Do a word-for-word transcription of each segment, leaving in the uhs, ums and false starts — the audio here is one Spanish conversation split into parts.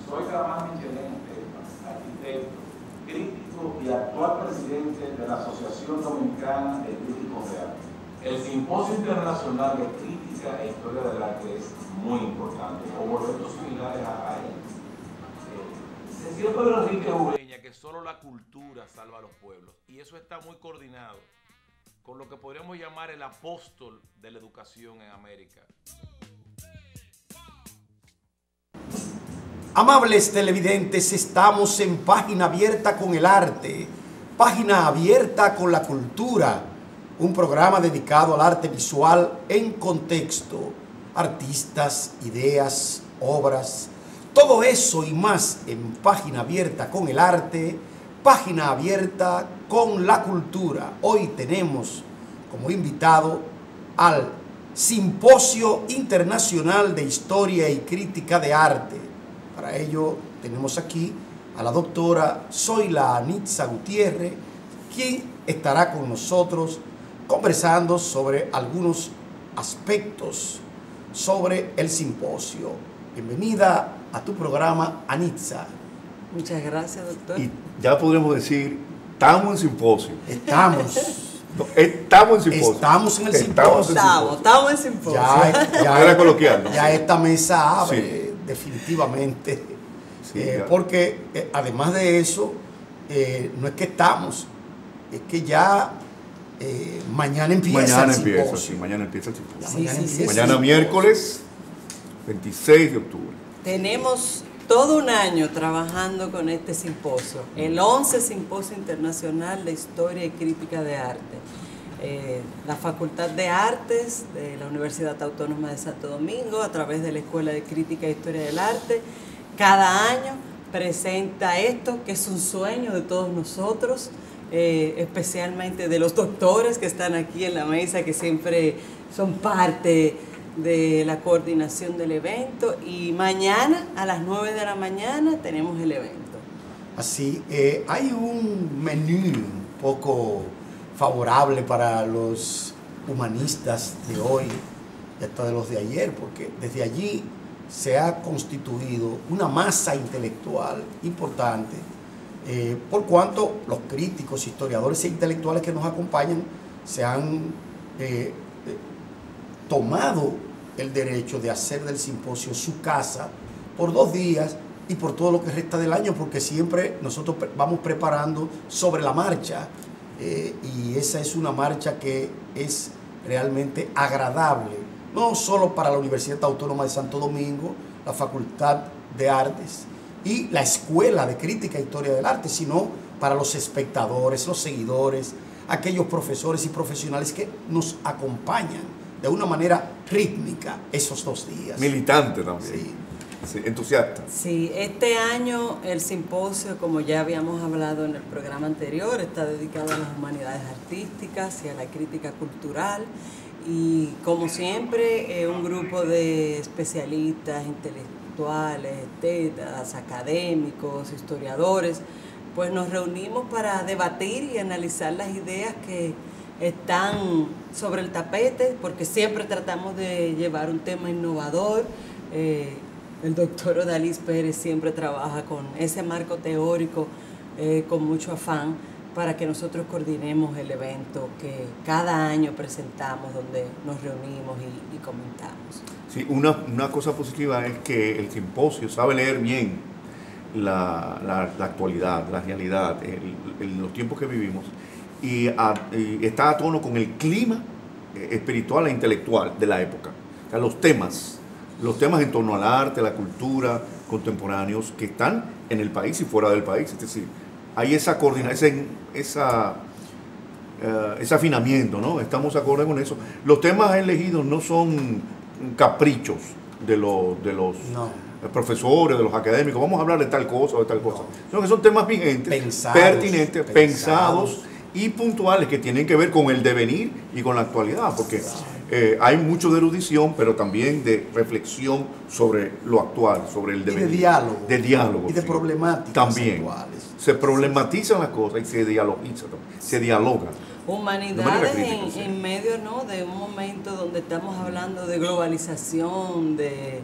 Soy Dramán Michelén, arquitecto, crítico y actual presidente de la Asociación Dominicana de Críticos de Arte. El Simposio Internacional de Crítica e Historia del Arte es muy importante, como eventos similares a él. Eh, decía Pedro Enrique Ureña que solo la cultura salva a los pueblos, y eso está muy coordinado con lo que podríamos llamar el apóstol de la educación en América. Amables televidentes, estamos en Página Abierta con el Arte, Página Abierta con la Cultura, un programa dedicado al arte visual en contexto, artistas, ideas, obras, todo eso y más en Página Abierta con el Arte, Página Abierta con la Cultura. Hoy tenemos como invitado al Simposio Internacional de Historia y Crítica de Arte. Para ello tenemos aquí a la doctora Zoila Anitza Gutiérrez, quien estará con nosotros conversando sobre algunos aspectos sobre el simposio. Bienvenida a tu programa, Anitza. Muchas gracias, doctor. Y ya podremos decir, estamos en simposio. Estamos. No, estamos en simposio. Estamos en el estamos simposio. En estamos, estamos en simposio. Ya, ya, Era coloquial, ¿no? ya esta mesa abre, Sí. definitivamente. Sí, eh, ya. porque eh, además de eso, eh, no es que estamos, es que ya eh, mañana empieza Mañana el empieza, simposio. sí, mañana empieza el simposio. Ya Sí, mañana sí, sí, empieza Mañana el simposio. miércoles veintiséis de octubre. Tenemos todo un año trabajando con este simposio, el once Simposio Internacional de Historia y Crítica de Arte. Eh, la Facultad de Artes de la Universidad Autónoma de Santo Domingo, a través de la Escuela de Crítica e Historia del Arte, cada año presenta esto, que es un sueño de todos nosotros, eh, especialmente de los doctores que están aquí en la mesa, que siempre son parte de la coordinación del evento. Y mañana a las nueve de la mañana tenemos el evento. Así, eh, hay un menú un poco favorable para los humanistas de hoy y hasta de los de ayer, porque desde allí se ha constituido una masa intelectual importante, eh, por cuanto los críticos, historiadores e intelectuales que nos acompañan se han eh, eh, tomado el derecho de hacer del simposio su casa por dos días y por todo lo que resta del año, porque siempre nosotros vamos preparando sobre la marcha, eh, y esa es una marcha que es realmente agradable, no solo para la Universidad Autónoma de Santo Domingo, la Facultad de Artes y la Escuela de Crítica e Historia del Arte, sino para los espectadores, los seguidores, aquellos profesores y profesionales que nos acompañan de una manera rítmica esos dos días. Militante también. Sí. Sí, entusiasta. Sí, este año el simposio, como ya habíamos hablado en el programa anterior, está dedicado a las humanidades artísticas y a la crítica cultural. Y como siempre, eh, un grupo de especialistas, intelectuales, estetas, académicos, historiadores, pues nos reunimos para debatir y analizar las ideas que están sobre el tapete, porque siempre tratamos de llevar un tema innovador. Eh, el doctor Odalis Pérez siempre trabaja con ese marco teórico eh, con mucho afán para que nosotros coordinemos el evento que cada año presentamos, donde nos reunimos y, y comentamos. Sí, una, una cosa positiva es que el simposio sabe leer bien la, la, la actualidad, la realidad, el, el, los tiempos que vivimos, y, a, y está a tono con el clima espiritual e intelectual de la época. O sea, los temas, los temas en torno al arte, la cultura, contemporáneos que están en el país y fuera del país. Es decir, hay esa coordinación, esa, uh, ese afinamiento, ¿no? Estamos acorde con eso. Los temas elegidos no son caprichos de los, de los no. profesores, de los académicos. Vamos a hablar de tal cosa o de tal cosa. No. Sino que son temas vigentes, pensados, pertinentes, pensados. pensados y puntuales que tienen que ver con el devenir y con la actualidad, porque eh, hay mucho de erudición, pero también de reflexión sobre lo actual, sobre el devenir. Y de diálogo. De diálogo. Y de sí. problemáticas también. actuales. Se problematizan las cosas y se dialogiza, se dialoga. Humanidades crítica, en, sí. en medio, ¿no?, de un momento donde estamos hablando de globalización, de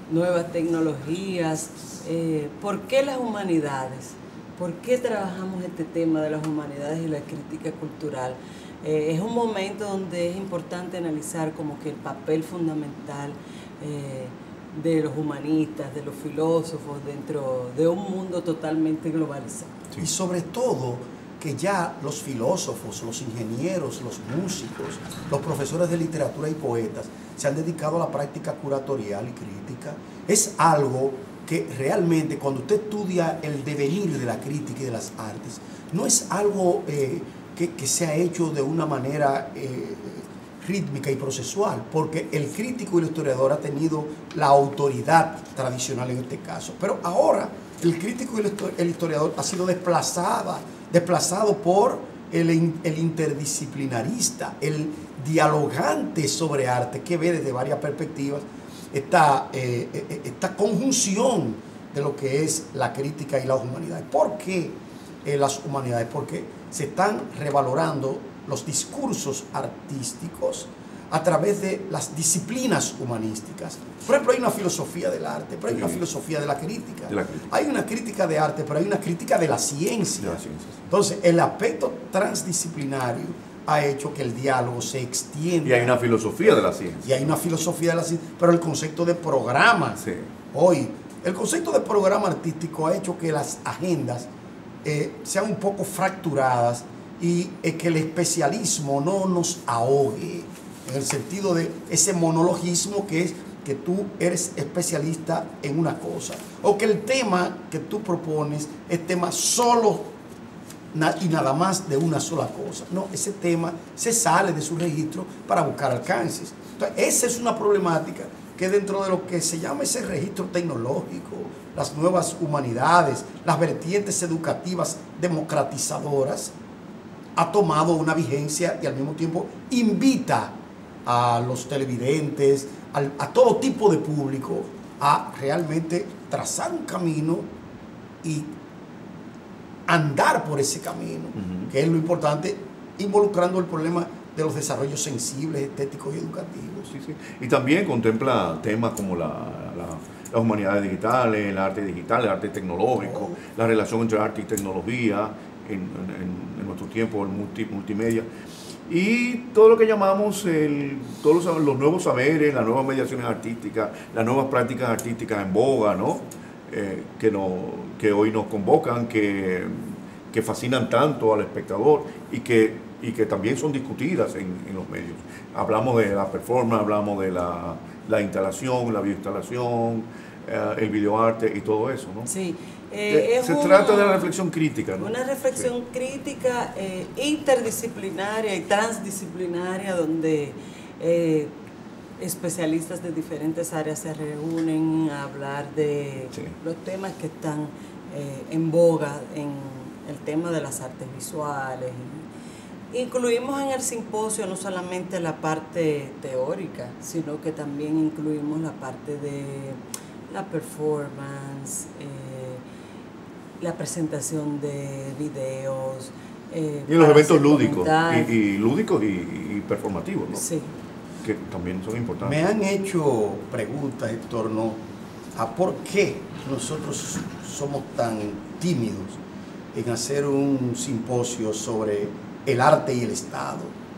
nuevas tecnologías. Eh, ¿Por qué las humanidades? ¿Por qué trabajamos este tema de las humanidades y la crítica cultural? Eh, es un momento donde es importante analizar como que el papel fundamental eh, de los humanistas, de los filósofos, dentro de un mundo totalmente globalizado. Sí. Y sobre todo que ya los filósofos, los ingenieros, los músicos, los profesores de literatura y poetas se han dedicado a la práctica curatorial y crítica. Es algo que realmente cuando usted estudia el devenir de la crítica y de las artes, no es algo eh, que, que se ha hecho de una manera eh, rítmica y procesual, porque el crítico y el historiador ha tenido la autoridad tradicional en este caso. Pero ahora el crítico y el historiador ha sido desplazada, desplazado por el, el interdisciplinarista, el dialogante sobre arte, que ve desde varias perspectivas esta, eh, esta conjunción de lo que es la crítica y las humanidades. ¿Por qué eh, las humanidades? Porque se están revalorando los discursos artísticos a través de las disciplinas humanísticas. Por ejemplo, hay una filosofía del arte, pero hay sí. una filosofía de la crítica. de la crítica. Hay una crítica de arte, pero hay una crítica de la ciencia. De la ciencia sí. Entonces, el aspecto transdisciplinario ha hecho que el diálogo se extienda. Y hay una filosofía de la ciencia. Y hay una filosofía de la ciencia, pero el concepto de programa, sí. hoy, el concepto de programa artístico ha hecho que las agendas eh, sean un poco fracturadas y eh, que el especialismo no nos ahogue, en el sentido de ese monologismo que es que tú eres especialista en una cosa, o que el tema que tú propones es tema solo y nada más de una sola cosa. No, ese tema se sale de su registro para buscar alcances. Entonces, esa es una problemática que dentro de lo que se llama ese registro tecnológico, las nuevas humanidades, las vertientes educativas democratizadoras, ha tomado una vigencia y al mismo tiempo invita a los televidentes, a, a todo tipo de público a realmente trazar un camino y andar por ese camino, uh-huh. que es lo importante, involucrando el problema de los desarrollos sensibles, estéticos y educativos. Sí, sí. Y también contempla temas como la, la, las humanidades digitales, el arte digital, el arte tecnológico, oh. la relación entre arte y tecnología en, en, en nuestro tiempo, el multi, multimedia. Y todo lo que llamamos el, todos los, los nuevos saberes, las nuevas mediaciones artísticas, las nuevas prácticas artísticas en boga, ¿no? Eh, que, no, que hoy nos convocan, que, que fascinan tanto al espectador y que, y que también son discutidas en, en los medios. Hablamos de la performance, hablamos de la, la instalación, la bioinstalación, eh, el videoarte y todo eso, ¿no? Sí. Eh, eh, se una, trata de la reflexión crítica, ¿no? Una reflexión sí. crítica eh, interdisciplinaria y transdisciplinaria, donde eh, especialistas de diferentes áreas se reúnen a hablar de sí. los temas que están eh, en boga en el tema de las artes visuales. Incluimos en el simposio no solamente la parte teórica, sino que también incluimos la parte de la performance, eh, la presentación de videos. Eh, y los eventos lúdicos, y, y lúdicos y, y performativos, ¿no? Sí. Que también son importantes. Me han hecho preguntas en torno a por qué nosotros somos tan tímidos en hacer un simposio sobre el arte y el Estado.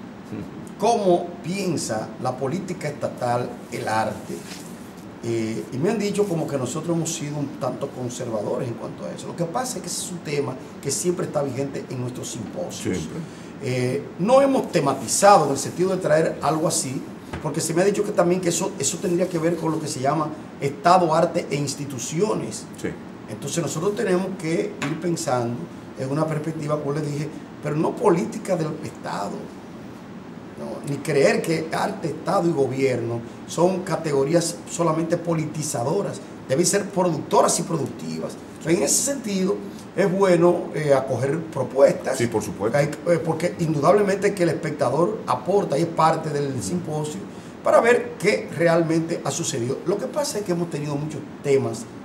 ¿Cómo piensa la política estatal el arte? Eh, y me han dicho como que nosotros hemos sido un tanto conservadores en cuanto a eso. Lo que pasa es que ese es un tema que siempre está vigente en nuestros simposios. Eh, no hemos tematizado en el sentido de traer algo así, porque se me ha dicho que también que eso, eso tendría que ver con lo que se llama Estado, arte e instituciones. Sí. Entonces nosotros tenemos que ir pensando en una perspectiva, como les dije, pero no política del Estado. No, ni creer que arte, Estado y gobierno son categorías solamente politizadoras, deben ser productoras y productivas. Entonces, en ese sentido es bueno eh, acoger propuestas. Sí, por supuesto. Hay, eh, porque indudablemente que el espectador aporta y es parte del uh-huh. simposio para ver qué realmente ha sucedido. Lo que pasa es que hemos tenido muchos temas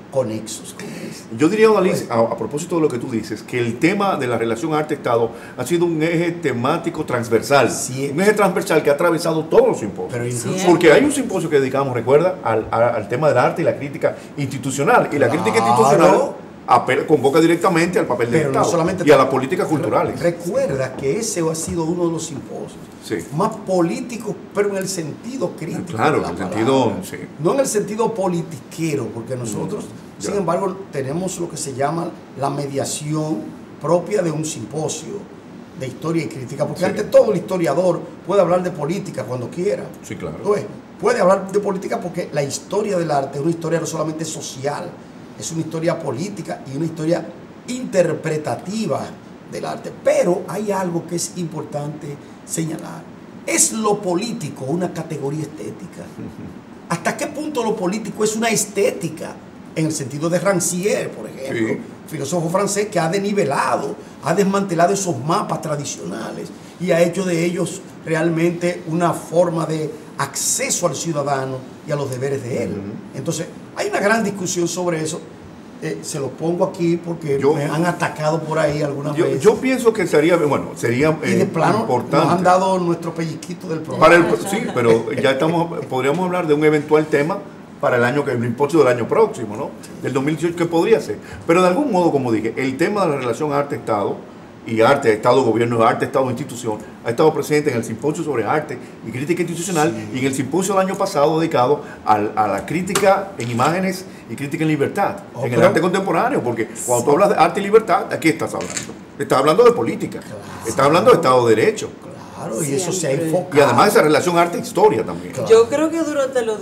conexos con eso. Yo diría, Odalys, a, a propósito de lo que tú dices, que el tema de la relación arte-Estado ha sido un eje temático transversal, Sí. un eje transversal que ha atravesado todos los simposios. Pero incluso- Porque hay un simposio que dedicamos, recuerda, al, al, al tema del arte y la crítica institucional. Y la crítica Claro. institucional apela- convoca directamente al papel del Pero no Estado solamente y a las políticas culturales. Recuerda que ese ha sido uno de los simposios Sí. más políticos, pero en el sentido crítico. Claro, de la en el sentido, palabra. sí. No en el sentido politiquero, porque nosotros, Mm, sin ya. embargo, tenemos lo que se llama la mediación propia de un simposio de historia y crítica, porque Sí. ante todo el historiador puede hablar de política cuando quiera. Sí, claro. ¿Tú ves? Puede hablar de política porque la historia del arte es una historia no solamente social, es una historia política y una historia interpretativa del arte. Pero hay algo que es importante señalar. ¿Es lo político una categoría estética? ¿Hasta qué punto lo político es una estética? En el sentido de Rancière, por ejemplo, Sí. filósofo francés que ha denivelado, ha desmantelado esos mapas tradicionales y ha hecho de ellos realmente una forma de acceso al ciudadano y a los deberes de él. Ujú. Entonces, hay una gran discusión sobre eso. Eh, se lo pongo aquí porque Yo- me han atacado por ahí algunas Yo, veces. yo pienso que sería, bueno, sería y de eh, plano importante. nos han dado nuestro pellizquito del programa. Para el, sí, pero ya estamos, podríamos hablar de un eventual tema para el año que el simposio del año próximo, ¿no? Del dos mil dieciocho, que podría ser. Pero de algún modo, como dije, el tema de la relación arte-Estado y arte, Estado-Gobierno, arte, Estado-Institución, ha estado presente en el simposio sobre arte y crítica institucional y en el simposio del año pasado dedicado al, a la crítica en imágenes y crítica en libertad, Oh, en el pero- arte contemporáneo, porque cuando tú hablas de arte y libertad, ¿a qué estás hablando? Estás hablando de política, estás hablando de Estado de Derecho. Claro, y eso se ha Siempre. enfocado. Y además esa relación arte-historia también. Claro. Yo creo que durante los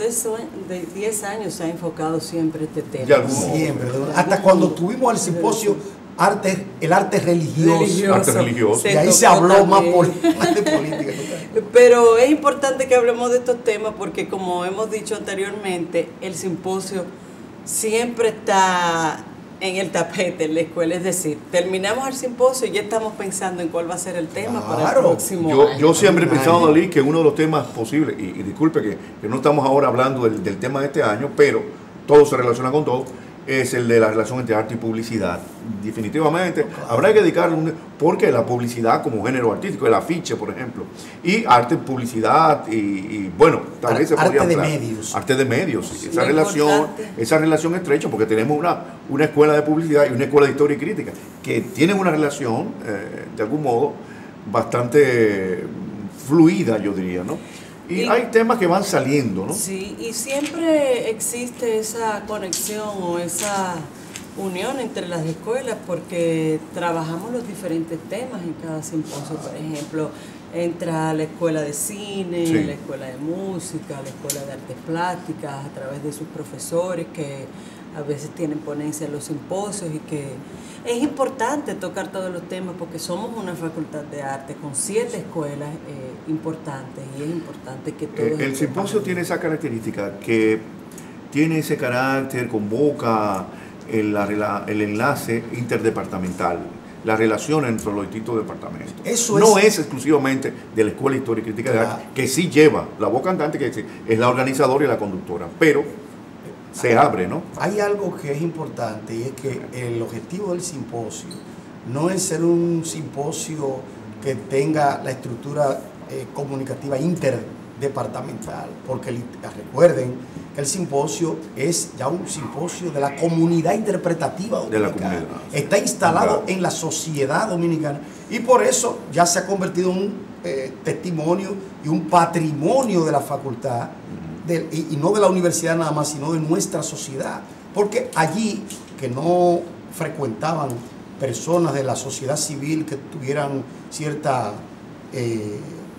diez años se ha enfocado siempre este tema. De algún modo. Siempre. Hasta cuando tuvimos el simposio arte, el arte religioso. Religioso. Arte religioso. Y ahí se tocó habló más, también. poli- más de política. Pero es importante que hablemos de estos temas porque, como hemos dicho anteriormente, el simposio siempre está en el tapete en la escuela. Es decir, terminamos el simposio y ya estamos pensando en cuál va a ser el tema para el Claro. próximo Yo, año. yo siempre he Ay. pensado, Dalí, que uno de los temas posibles, y, y disculpe que, que no estamos ahora hablando del, del tema de este año, pero todo se relaciona con todo, es el de la relación entre arte y publicidad. Definitivamente, habrá que dedicarle un... Porque la publicidad como género artístico, el afiche, por ejemplo, y arte, publicidad, y, y, bueno, tal Ar- vez se podría arte de hablar. medios. Arte de medios, sí, esa Lo relación, importante. esa relación estrecha, porque tenemos una, una escuela de publicidad y una escuela de historia y crítica, que tienen una relación, eh, de algún modo, bastante fluida, yo diría, ¿no? Y, Y- hay temas que van saliendo, ¿no? Sí, y siempre existe esa conexión o esa unión entre las escuelas porque trabajamos los diferentes temas en cada simposio. Por ejemplo, entra la escuela de cine, Sí. la escuela de música, la escuela de artes plásticas, a través de sus profesores que a veces tienen ponencia en los simposios y que es importante tocar todos los temas porque somos una facultad de arte con siete escuelas eh, importantes y es importante que todos... Eh, el estemos simposio tiene esa característica, que tiene ese carácter, convoca el, la rela- el enlace interdepartamental, la relación entre los distintos departamentos. Eso no es- es exclusivamente de la Escuela de Historia y Crítica de Claro. Arte, que sí lleva la voz cantante, que sí es la organizadora y la conductora, pero se abre, ¿no? Hay algo que es importante y es que el objetivo del simposio no es ser un simposio que tenga la estructura eh, comunicativa interdepartamental, porque li- recuerden que el simposio es ya un simposio de la comunidad interpretativa De la dominicana. comunidad, sí. Está instalado Claro. en la sociedad dominicana y por eso ya se ha convertido en un eh, testimonio y un patrimonio de la facultad del- y, y no de la universidad nada más, sino de nuestra sociedad. Porque allí que no frecuentaban personas de la sociedad civil que tuvieran cierta eh,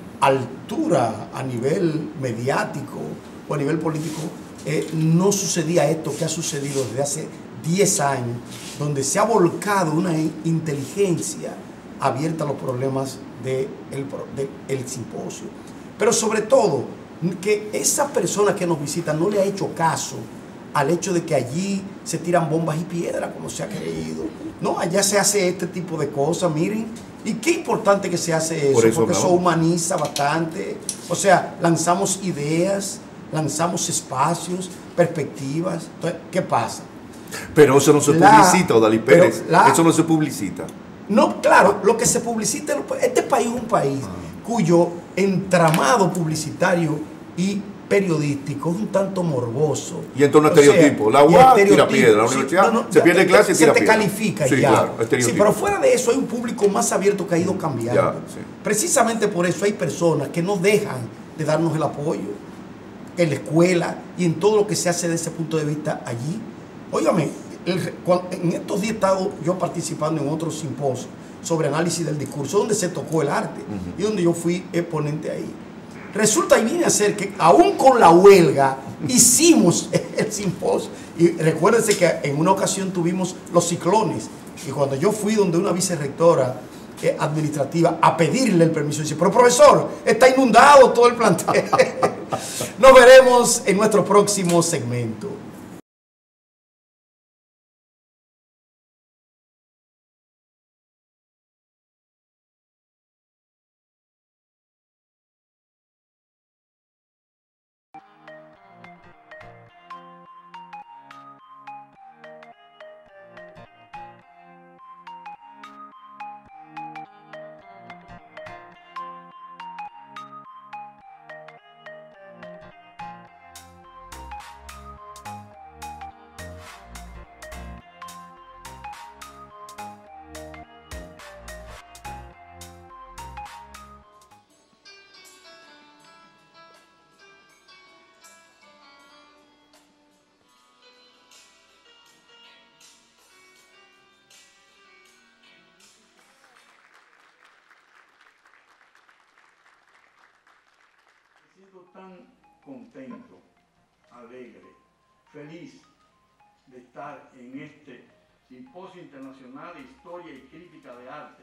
altura a nivel mediático o a nivel político, eh, no sucedía esto que ha sucedido desde hace diez años, donde se ha volcado una inteligencia abierta a los problemas del de el simposio. Pero sobre todo, que esa persona que nos visita no le ha hecho caso al hecho de que allí se tiran bombas y piedras, como se ha creído. No, allá se hace este tipo de cosas, miren. Y qué importante que se hace eso, Por eso porque eso hablamos. humaniza bastante. O sea, lanzamos ideas, lanzamos espacios, perspectivas. Entonces, ¿qué pasa? Pero eso no se La- publicita, Odalí Pérez. la- Eso no se publicita. No, claro, lo que se publicita, este país es un país cuyo entramado publicitario y periodístico es un tanto morboso. Y en torno a O sea, estereotipos. La y U A tira estereotipos, piedra, la sí, universidad no, no, se ya pierde te- clase y se tira te piedra. califica Sí, ya. claro, Sí, estereotipos. pero fuera de eso hay un público más abierto que ha ido cambiando. Ya, sí. Precisamente por eso hay personas que no dejan de darnos el apoyo en la escuela y en todo lo que se hace desde ese punto de vista allí. Óigame, el- cuan- en estos días he estado yo participando en otros simposios sobre análisis del discurso, donde se tocó el arte y donde yo fui exponente ahí. Resulta y viene a ser que aún con la huelga hicimos el simposio. Y recuérdense que en una ocasión tuvimos los ciclones. Y cuando yo fui donde una vicerrectora eh, administrativa a pedirle el permiso, dice, pero profesor, está inundado todo el plantel. Nos veremos en nuestro próximo segmento. Me siento tan contento, alegre, feliz de estar en este Simposio Internacional de Historia y Crítica de Arte,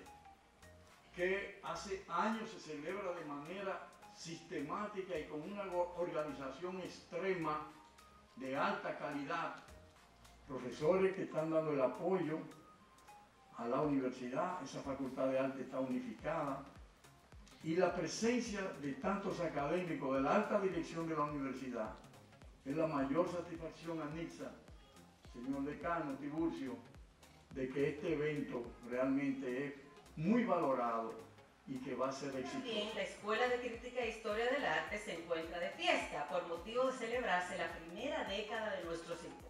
que hace años se celebra de manera sistemática y con una organización extrema de alta calidad. Profesores que están dando el apoyo a la universidad, esa facultad de arte está unificada, y la presencia de tantos académicos de la alta dirección de la universidad es la mayor satisfacción a Nixa, señor decano Tiburcio, de que este evento realmente es muy valorado y que va a ser exitoso. También la Escuela de Crítica e Historia del Arte se encuentra de fiesta por motivo de celebrarse la primera década de nuestro simposio.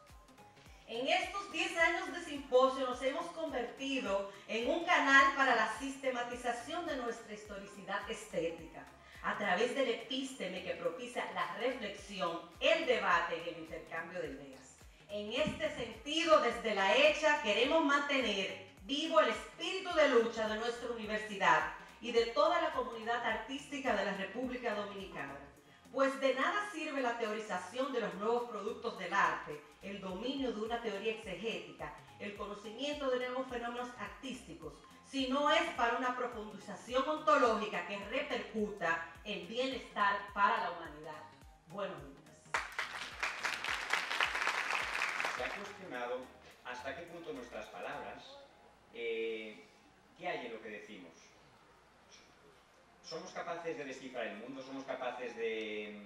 En estos diez años de simposio nos hemos convertido en un canal para la sistematización de nuestra historicidad estética, a través del epísteme que propicia la reflexión, el debate y el intercambio de ideas. En este sentido, desde la hecha queremos mantener vivo el espíritu de lucha de nuestra universidad y de toda la comunidad artística de la República Dominicana. Pues de nada sirve la teorización de los nuevos productos del arte, el dominio de una teoría exegética, el conocimiento de nuevos fenómenos artísticos, si no es para una profundización ontológica que repercuta en bienestar para la humanidad. Buenos días. Se ha cuestionado hasta qué punto nuestras palabras, eh, ¿qué hay en lo que decimos? ¿Somos capaces de descifrar el mundo? ¿Somos capaces de,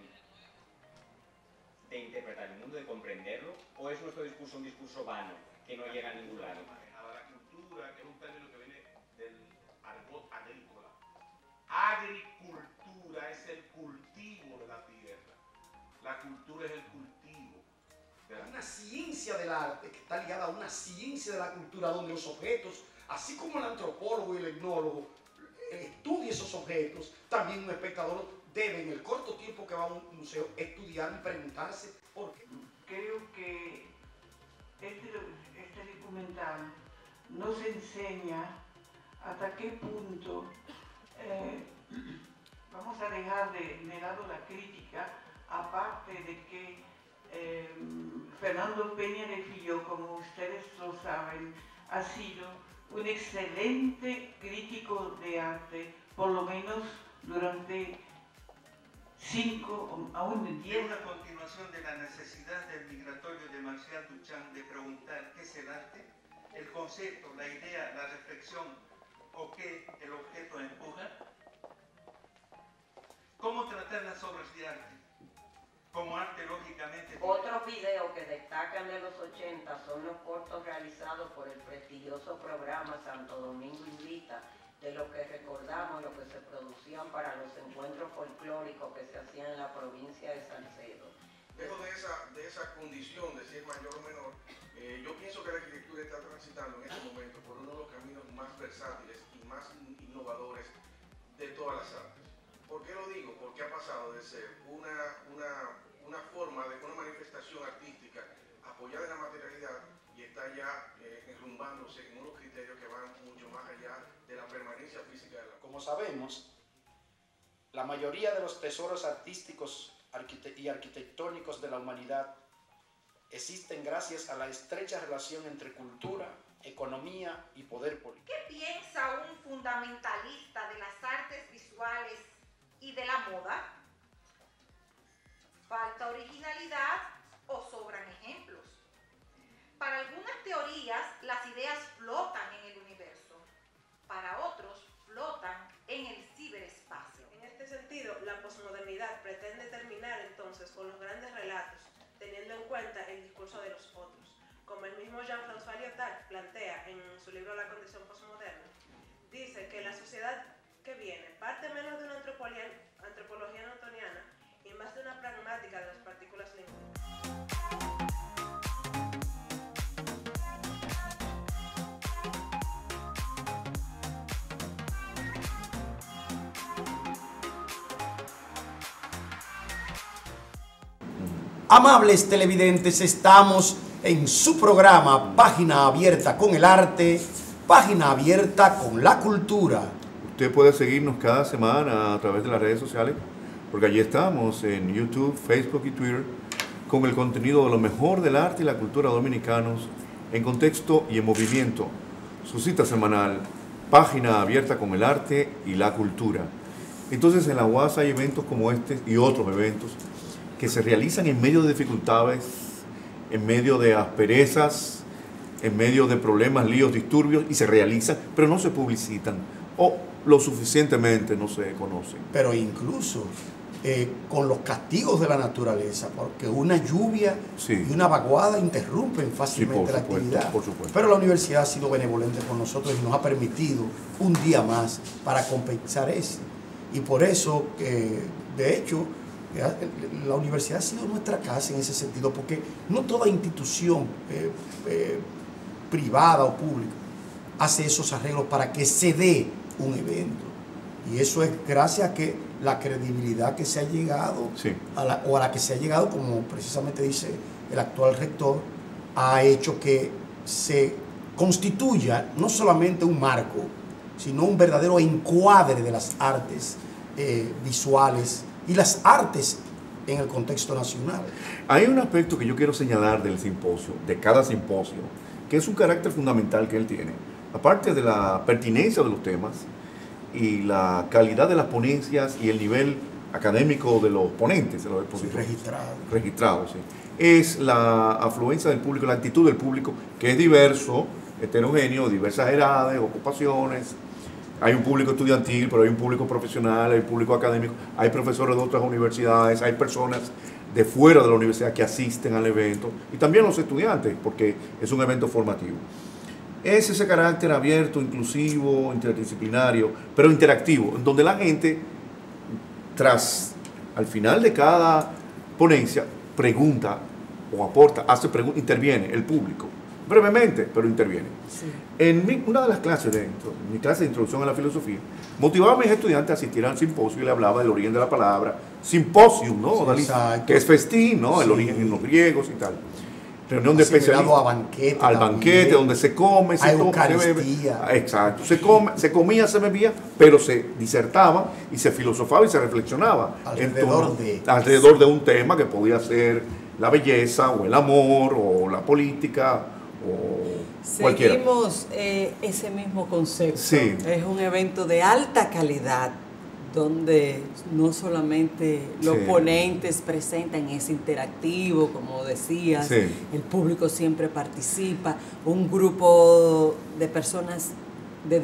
de interpretar el mundo, de comprenderlo? ¿O es nuestro discurso un discurso vano, que no llega a ningún lado? La cultura, que es un término que viene del argot agrícola. Agricultura es el cultivo de la tierra. La cultura es el cultivo. Hay una ciencia del arte que está ligada a una ciencia de la cultura, donde los objetos, así como el antropólogo y el etnólogo estudia esos objetos, también un espectador debe, en el corto tiempo que va a un museo, estudiar y preguntarse por qué. Creo que este, este documental nos enseña hasta qué punto eh, vamos a dejar de, de lado la crítica, aparte de que eh, Fernando Peña de Filho, como ustedes lo saben, ha sido un excelente crítico de arte, por lo menos durante cinco, aún diez. Es una continuación de la necesidad del migratorio de Marcial Duchamp de preguntar qué es el arte, el concepto, la idea, la reflexión o qué el objeto empuja. ¿Cómo tratar las obras de arte? como arte lógicamente... Otros videos que destacan de los ochenta son los cortos realizados por el prestigioso programa Santo Domingo Invita, de lo que recordamos, lo que se producían para los encuentros folclóricos que se hacían en la provincia de Salcedo. Lejos de esa, de esa condición de si es mayor o menor, eh, yo pienso que la arquitectura está transitando en este momento por uno de los caminos más versátiles y más innovadores de todas las artes. ¿Por qué lo digo? Porque ha pasado de ser una, una, una forma de una manifestación artística apoyada en la materialidad y está ya eh, enrumbándose en unos criterios que van mucho más allá de la permanencia física de la... Como sabemos, la mayoría de los tesoros artísticos y arquitectónicos de la humanidad existen gracias a la estrecha relación entre cultura, economía y poder político. ¿Qué piensa un fundamentalista de las artes visuales y de la moda? ¿Falta originalidad o sobran ejemplos? Para algunas teorías, las ideas flotan en el universo. Para otros, flotan en el ciberespacio. En este sentido, la posmodernidad pretende terminar entonces con los grandes relatos, teniendo en cuenta el discurso de los otros. Como el mismo Jean-François Lyotard plantea en su libro La condición posmoderna, dice que la sociedad que viene parte menos de una antropología, antropología newtoniana y más de una pragmática de las partículas lingüísticas. Amables televidentes, estamos en su programa Página Abierta con el Arte, Página Abierta con la Cultura. Usted puede seguirnos cada semana a través de las redes sociales, porque allí estamos en YouTube, Facebook y Twitter, con el contenido de lo mejor del arte y la cultura dominicanos, en contexto y en movimiento. Su cita semanal, Página Abierta con el Arte y la Cultura. Entonces en la U A S hay eventos como este y otros eventos que se realizan en medio de dificultades, en medio de asperezas, en medio de problemas, líos, disturbios, y se realizan, pero no se publicitan, o lo suficientemente no se conocen. Pero incluso eh, con los castigos de la naturaleza, porque una lluvia sí. y una vaguada interrumpen fácilmente sí, la supuesto, actividad. Por supuesto. Pero la universidad ha sido benevolente con nosotros y nos ha permitido un día más para compensar eso. Y por eso, eh, de hecho, la universidad ha sido nuestra casa en ese sentido, porque no toda institución eh, eh, privada o pública hace esos arreglos para que se dé un evento. Y eso es gracias a que la credibilidad que se ha llegado, sí. a la, o a la que se ha llegado, como precisamente dice el actual rector, ha hecho que se constituya no solamente un marco, sino un verdadero encuadre de las artes eh, visuales y las artes en el contexto nacional. Hay un aspecto que yo quiero señalar del simposio, de cada simposio, que es un carácter fundamental que él tiene. Aparte de la pertinencia de los temas y la calidad de las ponencias y el nivel académico de los ponentes, de los expositores. Sí, registrados. Registrados, sí. Es la afluencia del público, la actitud del público, que es diverso, heterogéneo, diversas edades, ocupaciones. Hay un público estudiantil, pero hay un público profesional, hay un público académico, hay profesores de otras universidades, hay personas de fuera de la universidad que asisten al evento, y también los estudiantes, porque es un evento formativo. Es ese carácter abierto, inclusivo, interdisciplinario, pero interactivo, en donde la gente, tras, al final de cada ponencia, pregunta o aporta, hace preguntas, interviene el público. Brevemente, pero interviene. Sí. En mi, una de las clases, de, mi clase de introducción a la filosofía, motivaba a mis estudiantes a asistir al simposio y le hablaba del origen de la palabra, simposium, ¿no? Sí, que es festín, ¿no? Sí. El origen en los griegos y tal. Reunión de especialistas. A banquete al también. banquete, donde se come, se toma, se bebe. Exacto. Se, come, se comía, se bebía, pero se disertaba y se filosofaba y se reflexionaba. Alrededor, torno, de, alrededor de un tema que podía ser la belleza, o el amor, o la política, o cualquiera. Seguimos eh, ese mismo concepto. Sí. Es un evento de alta calidad, donde no solamente los sí. ponentes presentan, es interactivo, como decías, sí. el público siempre participa, un grupo de personas de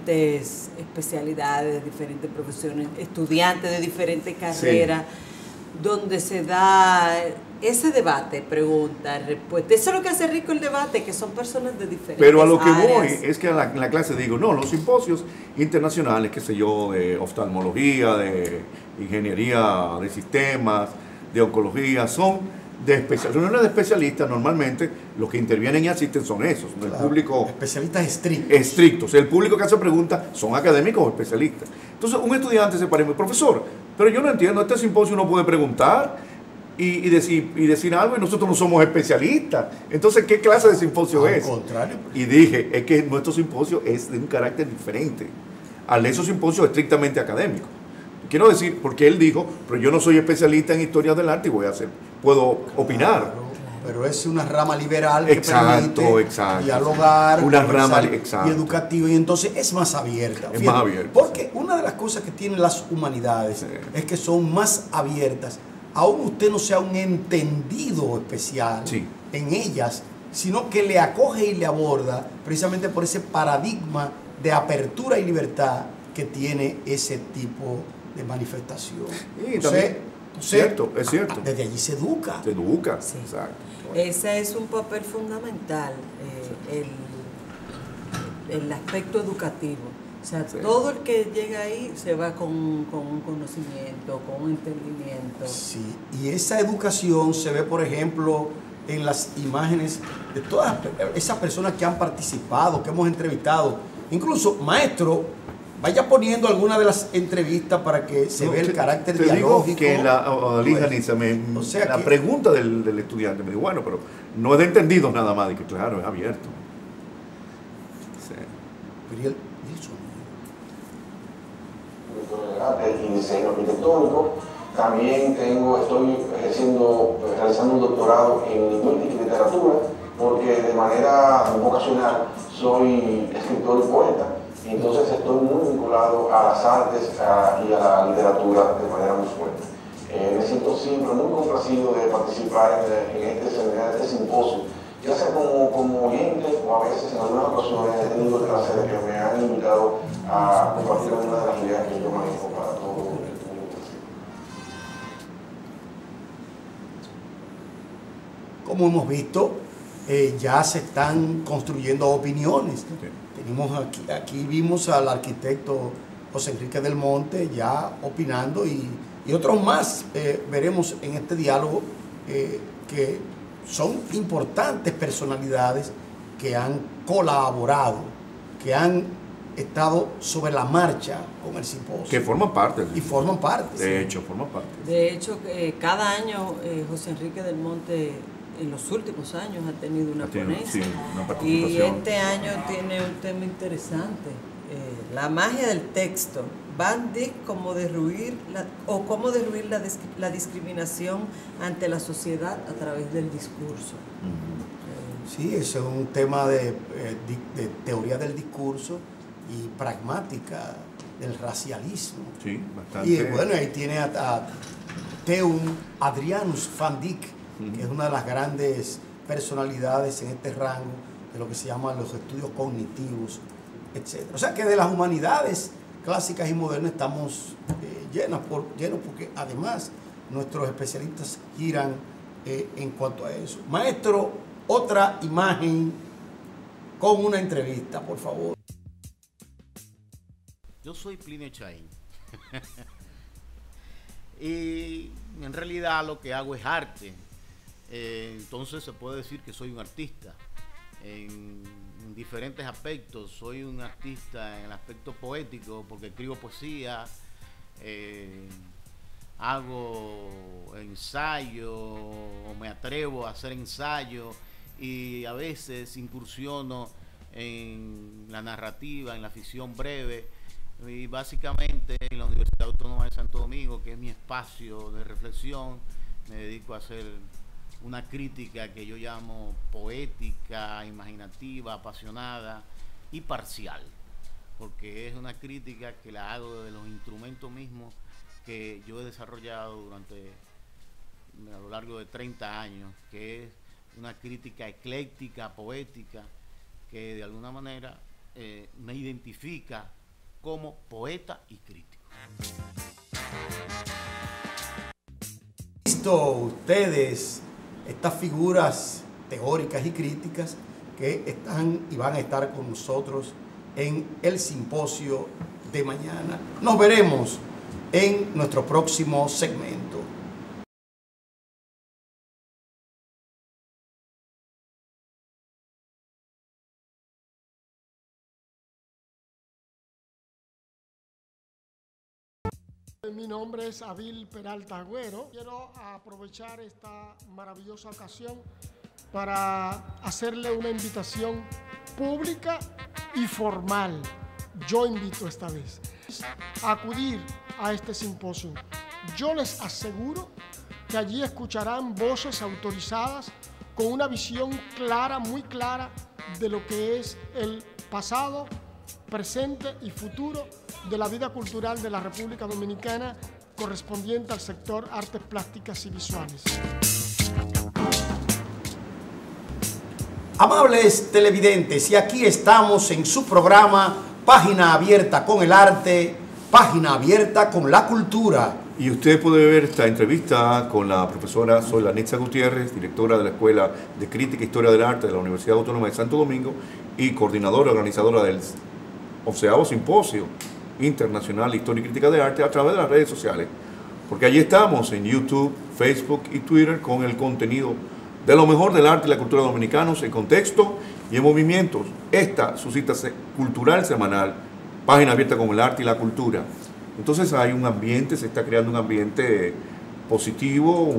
diferentes especialidades, de diferentes profesiones, estudiantes de diferentes carreras, sí. donde se da ese debate, pregunta, respuesta. Eso es lo que hace rico el debate, que son personas de diferentes Pero a lo que áreas. voy es que en la, en la clase digo, no, los simposios internacionales, qué sé yo, de oftalmología, de ingeniería de sistemas, de oncología, son de especialistas. Reuniones de especialistas, normalmente los que intervienen y asisten son esos, del Claro, público. especialistas estrictos. Estrictos. El público que hace preguntas son académicos o especialistas. Entonces, un estudiante se para y me dice, profesor, pero yo no entiendo, este simposio uno puede preguntar y, y, decir, y decir algo y nosotros no somos especialistas. Entonces, ¿qué clase de simposio Al es? contrario. Y dije, es que nuestro simposio es de un carácter diferente al de esos simposios estrictamente académicos. Quiero decir, porque él dijo, pero yo no soy especialista en historia del arte y voy a hacer, puedo opinar. Claro, pero es una rama liberal Exacto, que permite exacto. dialogar, Una rama, conversar exacto. y educativa, y entonces es más abierta. Es Fíjate, más abierta. Porque una de las cosas que tienen las humanidades Sí. es que son más abiertas, aún usted no sea un entendido especial Sí. en ellas, sino que le acoge y le aborda precisamente por ese paradigma de apertura y libertad que tiene ese tipo de manifestación. Y Entonces, también, entonces, cierto, es cierto. Desde allí se educa. Se educa, Sí. exacto. Ese es un papel fundamental, eh, el, el aspecto educativo. O sea, Sí. todo el que llega ahí se va con, con un conocimiento, con un entendimiento. Sí, y esa educación se ve, por ejemplo, en las imágenes de todas esas personas que han participado, que hemos entrevistado. Incluso, maestro, vaya poniendo alguna de las entrevistas para que se No, vea el te- carácter te digo dialógico. que la Odalí Pues, Janiza me- o sea la que- pregunta del, del estudiante me dijo, bueno, pero no es de entendidos nada más, y que claro, es abierto. Sí. Pero y el- y el sonido. Director de arte y diseño arquitectónico. También tengo, estoy ejerciendo, realizando un doctorado en lingüística y literatura, porque de manera vocacional soy escritor y poeta, y entonces estoy muy vinculado a las artes a, y a la literatura de manera muy fuerte. Eh, me siento siempre muy complacido de participar en, en este seminario, en este simposio, ya sea como, como oyente o a veces en algunas ocasiones he tenido el placer de que me han invitado a compartir algunas de las ideas que yo manejo para todo el público. Como hemos visto, eh, ya se están construyendo opiniones. Sí. Tenemos aquí, aquí vimos al arquitecto José Enrique del Monte ya opinando y, y otros más eh, veremos en este diálogo eh, que son importantes personalidades que han colaborado, que han estado sobre la marcha con el simposio. Que forman parte. Y forman parte. De sí. hecho, forman parte. De hecho, eh, cada año eh, José Enrique del Monte, en los últimos años, ha tenido una Ha tenido, ponencia. sí, una Y participación. este año tiene un tema interesante, eh, la magia del texto. Van Dyck, cómo derruir la, o cómo derruir la, dis- la discriminación ante la sociedad a través del discurso. Sí, ese es un tema de, eh, di- de teoría del discurso y pragmática del racialismo. Sí, bastante. Y bueno, ahí tiene a, a Theun Adrianus van Dyck, que es una de las grandes personalidades en este rango de lo que se llaman los estudios cognitivos, etcétera. O sea que de las humanidades clásicas y modernas estamos eh, llenas por, llenos porque además nuestros especialistas giran eh, en cuanto a eso. Maestro, otra imagen con una entrevista, por favor. Yo soy Plinio Chaín. Y en realidad lo que hago es arte. Eh, entonces se puede decir que soy un artista en, en diferentes aspectos. Soy un artista en el aspecto poético porque escribo poesía, eh, hago ensayo o me atrevo a hacer ensayo y a veces incursiono en la narrativa, en la ficción breve. Y básicamente en la Universidad Autónoma de Santo Domingo, que es mi espacio de reflexión, me dedico a hacer una crítica que yo llamo poética, imaginativa, apasionada y parcial, porque es una crítica que la hago de los instrumentos mismos que yo he desarrollado durante a lo largo de treinta años, que es una crítica ecléctica, poética, que de alguna manera eh, me identifica como poeta y crítico. visto ustedes estas figuras teóricas y críticas que están y van a estar con nosotros en el simposio de mañana. Nos veremos en nuestro próximo segmento. Mi nombre es Abil Peralta Agüero. Quiero aprovechar esta maravillosa ocasión para hacerle una invitación pública y formal. Yo invito esta vez a acudir a este simposio. Yo les aseguro que allí escucharán voces autorizadas con una visión clara, muy clara, de lo que es el pasado, presente y futuro de la vida cultural de la República Dominicana correspondiente al sector artes plásticas y visuales. Amables televidentes, y aquí estamos en su programa Página Abierta con el Arte, Página Abierta con la Cultura. Y usted puede ver esta entrevista con la profesora Zoila Nitza Gutiérrez, directora de la Escuela de Crítica e Historia del Arte de la Universidad Autónoma de Santo Domingo y coordinadora organizadora del onceavo Simposio Internacional de Historia y Crítica de Arte a través de las redes sociales. Porque allí estamos en YouTube, Facebook y Twitter con el contenido de lo mejor del arte y la cultura dominicanos en contexto y en movimientos. Esta, su cita cultural semanal, Página Abierta con el Arte y la Cultura. Entonces hay un ambiente, se está creando un ambiente positivo,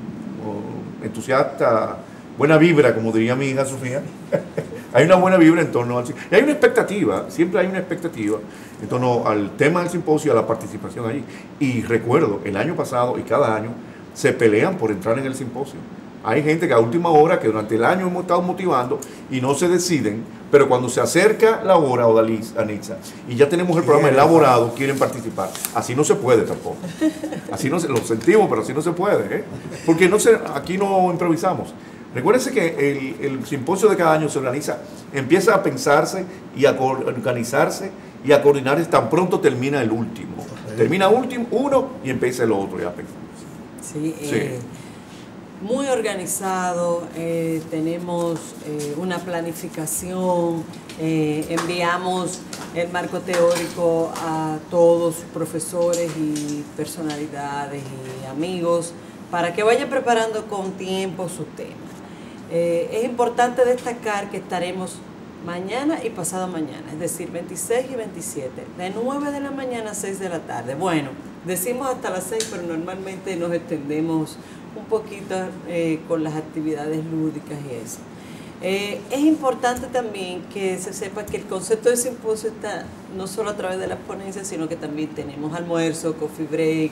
entusiasta, buena vibra, como diría mi hija Sofía. Hay una buena vibra en torno al... Y hay una expectativa, siempre hay una expectativa en torno al tema del simposio y a la participación allí. Y recuerdo, el año pasado y cada año se pelean por entrar en el simposio. Hay gente que a última hora, que durante el año hemos estado motivando y no se deciden, pero cuando se acerca la hora, Odalis, Anitza, y ya tenemos el programa elaborado, quieren participar. Así no se puede tampoco. Así no se, lo sentimos, pero así no se puede, ¿eh? Porque no se, aquí no improvisamos. Recuérdense que el, el simposio de cada año se organiza, empieza a pensarse y a organizarse y a coordinar tan pronto termina el último. Okay. Termina último uno y empieza el otro. Ya sí, sí. Eh, muy organizado, eh, tenemos eh, una planificación, eh, enviamos el marco teórico a todos profesores y personalidades y amigos para que vayan preparando con tiempo sus temas. Eh, es importante destacar que estaremos mañana y pasado mañana, es decir, veintiséis y veintisiete, de nueve de la mañana a seis de la tarde. Bueno, decimos hasta las seis, pero normalmente nos extendemos un poquito eh, con las actividades lúdicas y eso. Eh, es importante también que se sepa que el concepto de simposio está no solo a través de las ponencias, sino que también tenemos almuerzo, coffee break,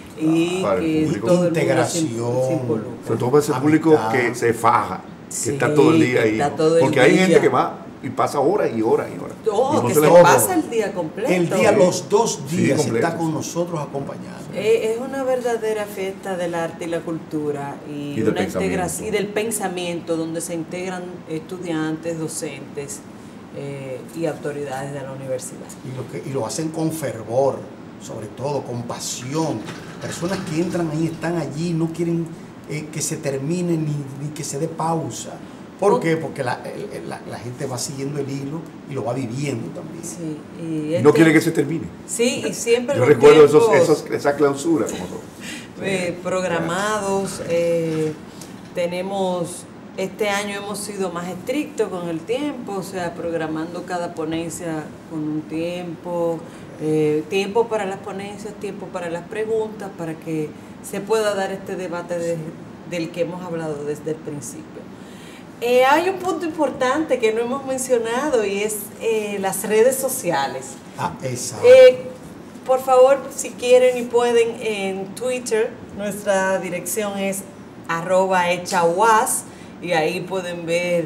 y ah, que público. todo Integración, el mundo se, se involucra. Sobre todo para ese público que se faja, que sí, está todo el día ahí. ¿No? Todo el Porque hay día. gente que va y pasa horas y horas y horas. Oh, y no que se, se le pasa el día completo. El día, los dos días sí, está con nosotros acompañando. Eh, es una verdadera fiesta del arte y la cultura y, y, del, una pensamiento. y del pensamiento donde se integran estudiantes, docentes eh, y autoridades de la universidad. Y lo, que, y lo hacen con fervor, sobre todo con pasión. Personas que entran ahí, están allí, no quieren eh, que se termine ni, ni que se dé pausa. ¿Por qué? Porque la, la, la gente va siguiendo el hilo y lo va viviendo también. Sí, y este, no quiere que se termine. Sí, y siempre Yo recuerdo esos, esos, esa clausura. Como eh, programados, eh, tenemos, este año hemos sido más estrictos con el tiempo, o sea, programando cada ponencia con un tiempo, eh, tiempo para las ponencias, tiempo para las preguntas, para que se pueda dar este debate de, del que hemos hablado desde el principio. Eh, hay un punto importante que no hemos mencionado y es eh, las redes sociales. Ah, exacto. Eh, por favor, si quieren y pueden, en Twitter, nuestra dirección es arroba echawas y ahí pueden ver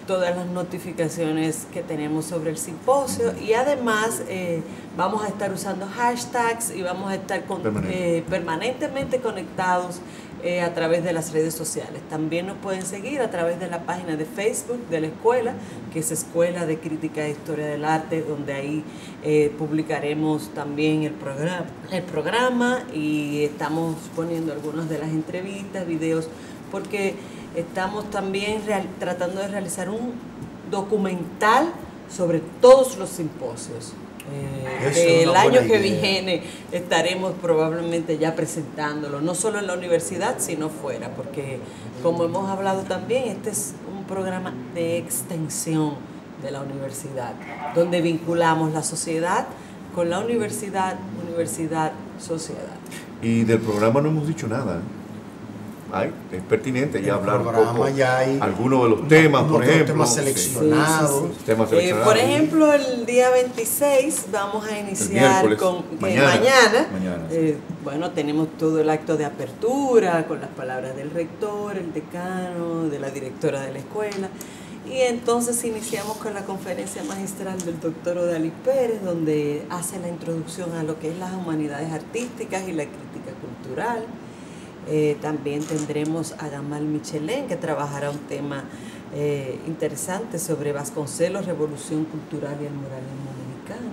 todas las notificaciones que tenemos sobre el simposio, y además eh, vamos a estar usando hashtags y vamos a estar con, Permanente. eh, permanentemente conectados eh, a través de las redes sociales. También nos pueden seguir a través de la página de Facebook de la escuela, que es Escuela de Crítica e Historia del Arte, donde ahí eh, publicaremos también el programa, el programa y estamos poniendo algunas de las entrevistas, videos, porque estamos también real, tratando de realizar un documental sobre todos los simposios. Eh, el año que viene estaremos probablemente ya presentándolo, no solo en la universidad, sino fuera, porque como hemos hablado también, este es un programa de extensión de la universidad, donde vinculamos la sociedad con la universidad, universidad, sociedad. Y del programa no hemos dicho nada. Ay, es pertinente ya hablar un poco ya hay algunos de los temas, unos por de los ejemplo. temas seleccionados. Sí, sí, sí. Temas Eh, seleccionados. por ejemplo, el día veintiséis vamos a iniciar miércoles, con que mañana, mañana, mañana, sí. eh, bueno, tenemos todo el acto de apertura con las palabras del rector, el decano, de la directora de la escuela, y entonces iniciamos con la conferencia magistral del doctor Odalis Pérez, donde hace la introducción a lo que es las humanidades artísticas y la crítica cultural. Eh, también tendremos a Gamal Michelén, que trabajará un tema eh, interesante sobre Vasconcelos, Revolución Cultural y el Muralismo Mexicano.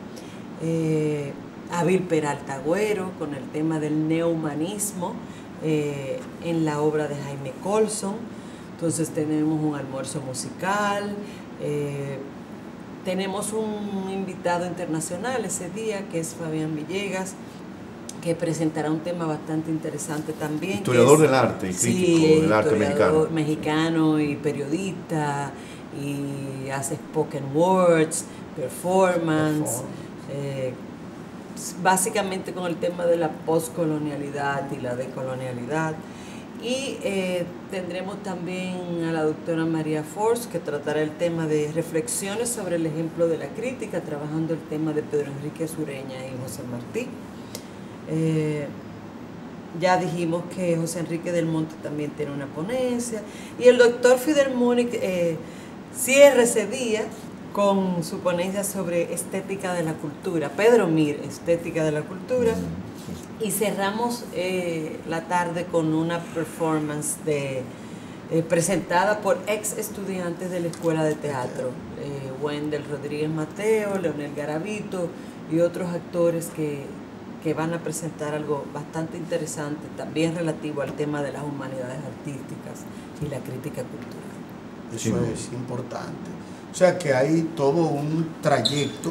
Eh, Abil Peralta Agüero, con el tema del neohumanismo eh, en la obra de Jaime Colson. Entonces tenemos un almuerzo musical, eh, tenemos un invitado internacional ese día, que es Fabián Villegas, que presentará un tema bastante interesante también. Historiador que es, del arte y crítico sí, del arte mexicano. mexicano y periodista, y hace spoken words, performance, performance. Eh, básicamente con el tema de la postcolonialidad y la decolonialidad. Y eh, tendremos también a la doctora María Force, que tratará el tema de reflexiones sobre el ejemplo de la crítica, trabajando el tema de Pedro Enrique Sureña y José Martí. Eh, ya dijimos que José Enrique del Monte también tiene una ponencia, y el doctor Fidel Múnich eh, cierra ese día con su ponencia sobre estética de la cultura, Pedro Mir, estética de la cultura, y cerramos eh, la tarde con una performance de, eh, presentada por ex estudiantes de la Escuela de Teatro, eh, Wendel Rodríguez Mateo, Leonel Garavito y otros actores que que van a presentar algo bastante interesante, también relativo al tema de las humanidades artísticas y la crítica cultural. Eso sí, es importante. O sea que hay todo un trayecto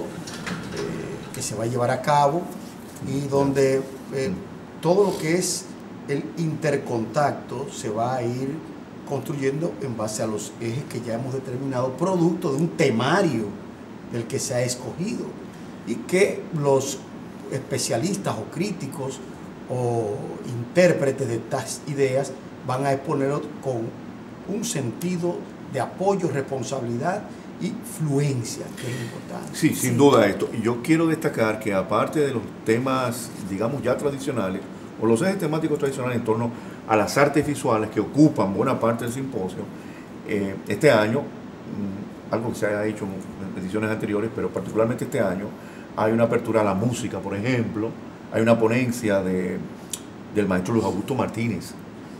eh, que se va a llevar a cabo, y donde eh, todo lo que es el intercontacto se va a ir construyendo en base a los ejes que ya hemos determinado, producto de un temario del que se ha escogido, y que los especialistas o críticos o intérpretes de estas ideas van a exponerlo con un sentido de apoyo, responsabilidad y fluencia, que es importante. Sí, sin sí. duda esto. Y yo quiero destacar que aparte de los temas, digamos, ya tradicionales, o los ejes temáticos tradicionales en torno a las artes visuales que ocupan buena parte del simposio, eh, este año, mmm, algo que se ha hecho en ediciones anteriores, pero particularmente este año, hay una apertura a la música, por ejemplo. Hay una ponencia de, del maestro Luis Augusto Martínez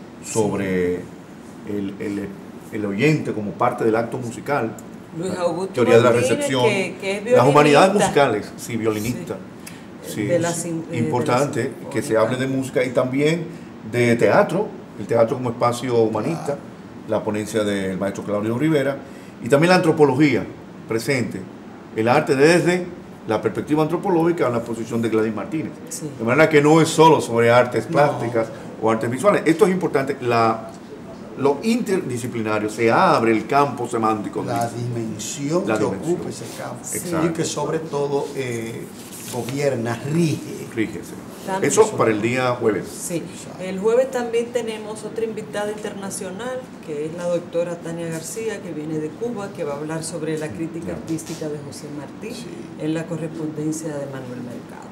sobre sí. el, el, el oyente como parte del acto musical. Luis Augusto teoría Martínez, de la recepción. Que, que es las humanidades musicales, sí, violinista. Sí. Sí, de la, sí. de, Importante de la que se hable de música y también de teatro, el teatro como espacio humanista, claro. La ponencia del maestro Claudio Rivera, y también la antropología presente, el arte desde la perspectiva antropológica en la posición de Gladys Martínez. Sí. De manera que no es solo sobre artes plásticas no. o artes visuales. Esto es importante. La, lo interdisciplinario, se abre el campo semántico. La dimensión la que dimensión. ocupa ese campo. Exacto. Y que sobre todo eh, gobierna, rige. Rige, sí. Eso para el día jueves. Sí, el jueves también tenemos otra invitada internacional, que es la doctora Tania García, que viene de Cuba, que va a hablar sobre la crítica artística de José Martí, sí. en la correspondencia de Manuel Mercado.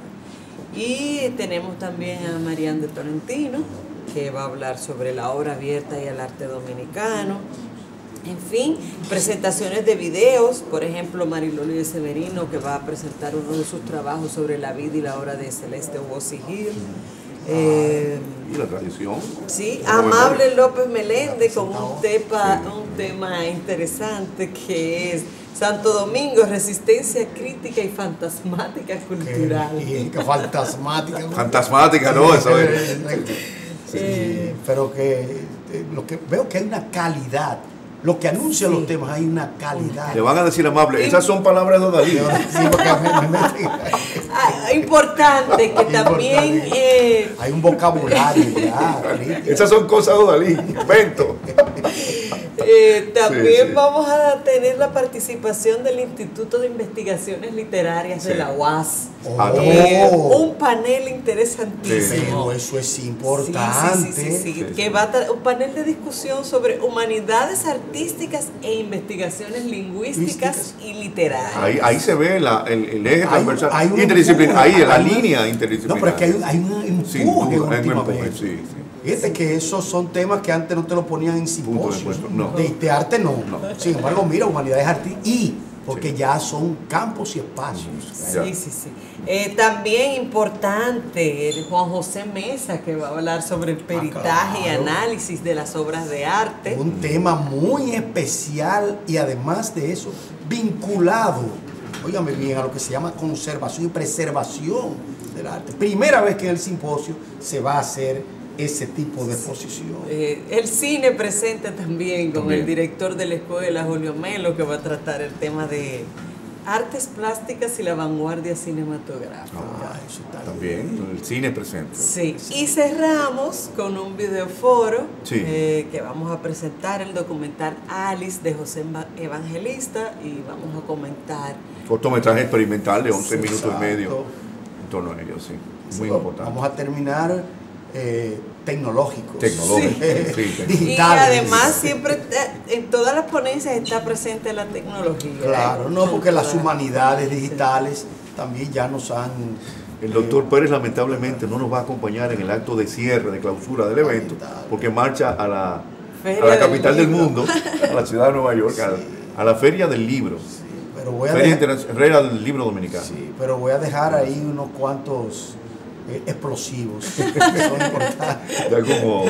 Y tenemos también a Marian de Tolentino, que va a hablar sobre la obra abierta y el arte dominicano. En fin, presentaciones de videos, por ejemplo, Mariloli de Severino, que va a presentar uno de sus trabajos sobre la vida y la obra de Celeste Wossi Hill. Eh, y la tradición. Sí, Amable López Meléndez con un tema, un tema interesante que es Santo Domingo, resistencia crítica y fantasmática cultural. Y que fantasmática. Fantasmática, ¿no? Eso es. Sí, eh, pero que eh, lo que veo que hay una calidad. Lo que anuncian sí. los temas, hay una calidad. Le van a decir amable, esas son palabras de Odalí. Sí, porque me, me ah, importante que también... Eh, hay un vocabulario ya. Esas son cosas de Odalí, invento. Eh, también sí, sí. vamos a tener la participación del Instituto de Investigaciones Literarias sí. de la U A S. Oh. Eh, un panel interesantísimo. Pero eso es importante. Sí, sí, sí, sí, sí. Sí, que sí. va a un panel de discusión sobre humanidades artísticas e investigaciones lingüísticas ¿Lísticas? y literarias. Ahí, ahí se ve la, el, el eje transversal interdisciplinario, ahí la línea interdisciplinaria. No, pero es que hay, hay un empuje sí, últimamente. Sí, sí. Fíjate que esos son temas que antes no te lo ponían en simposios. No. De, de arte no. no. Sin embargo, mira, humanidades artísticas y porque sí. ya son campos y espacios. Sí, sí, sí. Eh, también importante, el Juan José Mesa, que va a hablar sobre el peritaje ah, claro. y análisis de las obras de arte. Un tema muy especial y además de eso, vinculado, óigame bien, a lo que se llama conservación y preservación del arte. Primera vez que en el simposio se va a hacer ese tipo de exposición. Eh, el cine presente también con también. el director de la escuela, Julio Melo, que va a tratar el tema de artes plásticas y la vanguardia cinematográfica. Ah, eso está también, el cine presente. Sí, y cerramos con un videoforo sí. eh, que vamos a presentar el documental Alice de José Evangelista y vamos a comentar. Cortometraje experimental de once sí, minutos exacto. y medio en torno a ello, sí. Muy sí, importante. Vamos a terminar Eh, tecnológicos, tecnológicos sí. sí, digitales. Y además siempre en todas las ponencias está presente la tecnología. Claro, no, porque las humanidades digitales también ya nos han... El doctor Pérez lamentablemente no nos va a acompañar en el acto de cierre, de clausura del evento, porque marcha a la, a la capital del, del mundo, a la ciudad de Nueva York, sí. a, a la Feria del Libro. Sí, pero voy a Feria dejar, Internacional del Libro Dominicano. Sí, pero voy a dejar ahí unos cuantos... Eh, explosivos que son importantes. De algún modo.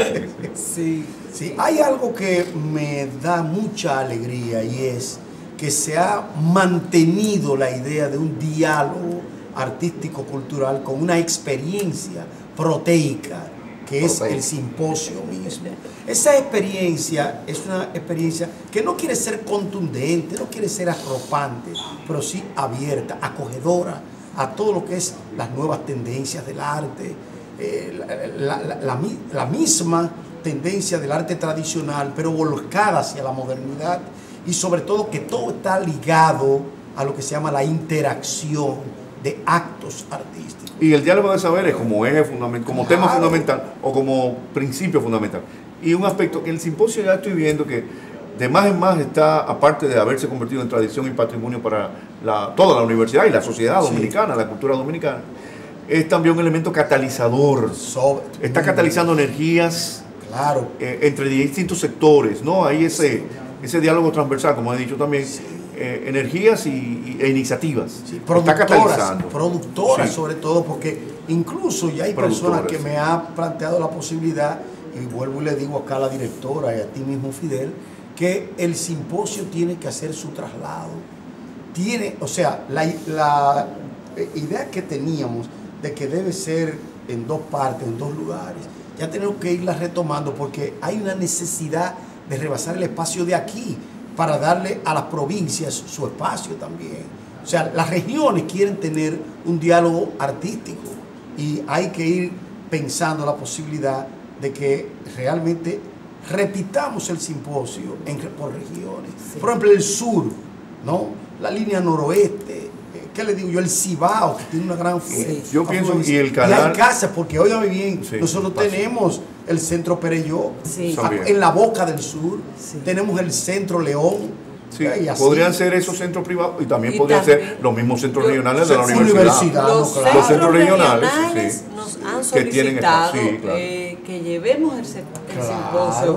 Sí. Sí, hay algo que me da mucha alegría y es que se ha mantenido la idea de un diálogo artístico-cultural con una experiencia proteica que es el simposio mismo. Esa experiencia es una experiencia que no quiere ser contundente, no quiere ser arropante, pero sí abierta, acogedora a todo lo que es las nuevas tendencias del arte, eh, la, la, la, la, la misma tendencia del arte tradicional, pero volcada hacia la modernidad y sobre todo que todo está ligado a lo que se llama la interacción de actos artísticos. Y el diálogo de saberes como eje fundamental, como claro. tema fundamental o como principio fundamental. Y un aspecto que el simposio ya estoy viendo que de más en más está, aparte de haberse convertido en tradición y patrimonio para la, toda la universidad y la sociedad dominicana, sí. la cultura dominicana, es también un elemento catalizador. Sobre, está catalizando energías claro. eh, entre distintos sectores, ¿no? Hay ese, sí. ese diálogo transversal, como he dicho también, sí. eh, energías y, y, e iniciativas. Sí, productoras, productoras sí. sobre todo, porque incluso ya hay personas que me han planteado la posibilidad, y vuelvo y le digo acá a la directora y a ti mismo, Fidel, que el simposio tiene que hacer su traslado. Tiene, o sea, la, la idea que teníamos de que debe ser en dos partes, en dos lugares, ya tenemos que irla retomando porque hay una necesidad de rebasar el espacio de aquí para darle a las provincias su espacio también. O sea, las regiones quieren tener un diálogo artístico y hay que ir pensando la posibilidad de que realmente repitamos el simposio en, por regiones. Sí. Por ejemplo, el sur, ¿no? La línea noroeste, ¿qué le digo yo? El Cibao, que tiene una gran sí. Yo pienso, y el canal... Y hay casas, porque óigame bien, sí, nosotros pasa. tenemos el centro Pereyó, sí. en la boca del sur, sí. tenemos el centro León. Sí, podrían ser esos centros privados y también y podrían también, ser los mismos centros yo, regionales de la universidad. universidad los, no, claro. los centros regionales, regionales sí, nos han solicitado que, tienen, sí, claro. eh, que llevemos el, el claro. simposio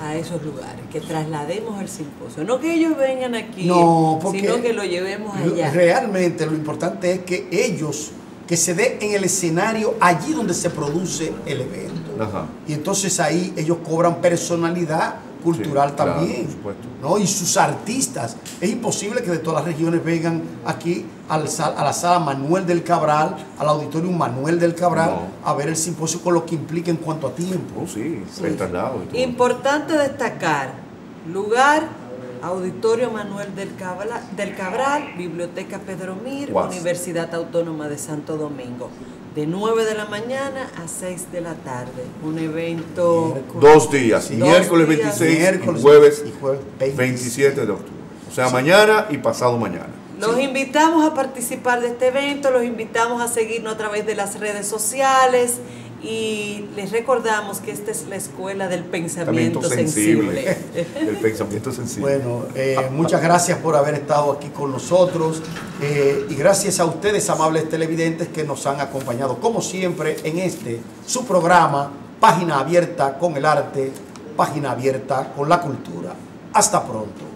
a esos lugares, que traslademos el simposio, no que ellos vengan aquí, no, sino que lo llevemos allá. Realmente lo importante es que ellos, que se dé en el escenario allí donde se produce el evento. Ajá. Y entonces ahí ellos cobran personalidad cultural sí, también, claro, ¿no? Y sus artistas. Es imposible que de todas las regiones vengan aquí al, a la sala Manuel del Cabral, al auditorio Manuel del Cabral, no. a ver el simposio con lo que implica en cuanto a tiempo. Oh, sí, sí. El traslado y todo. Importante destacar, lugar, auditorio Manuel del Cabral, del Cabral Biblioteca Pedro Mir, wow. Universidad Autónoma de Santo Domingo. De nueve de la mañana a seis de la tarde. Un evento... Dos días, sí. miércoles Dos días, veintiséis miércoles, y jueves, y jueves veintisiete de octubre. O sea, sí. mañana y pasado mañana. Los sí. invitamos a participar de este evento, los invitamos a seguirnos a través de las redes sociales y les recordamos que esta es la escuela del pensamiento sensible. sensible. El pensamiento sensible. Bueno, eh, muchas gracias por haber estado aquí con nosotros eh, y gracias a ustedes, amables televidentes, que nos han acompañado como siempre en este, su programa, Página Abierta con el Arte, Página Abierta con la Cultura. Hasta pronto.